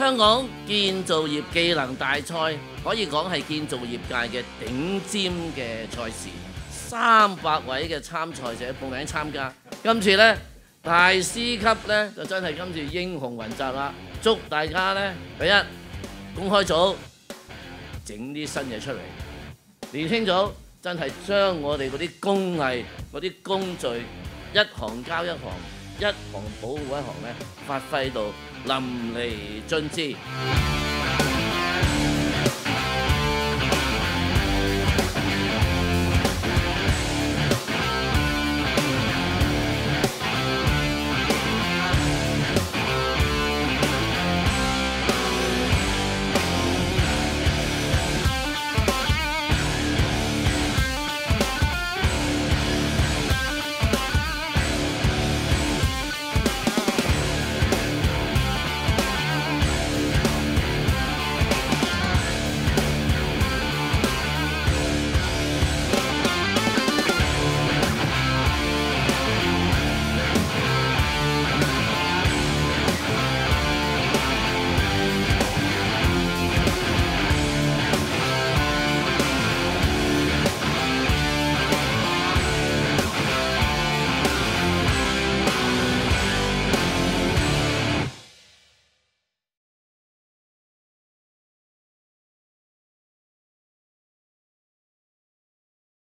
香港建造業技能大賽可以講係建造業界嘅頂尖嘅賽事，300位嘅參賽者報名參加。今次呢，大師級呢，就真係今次英雄雲集啦！祝大家呢，第一公開組整啲新嘢出嚟，年輕組真係將我哋嗰啲工藝、嗰啲工序一行交一行，一行保護一行呢，發揮到淋漓盡致。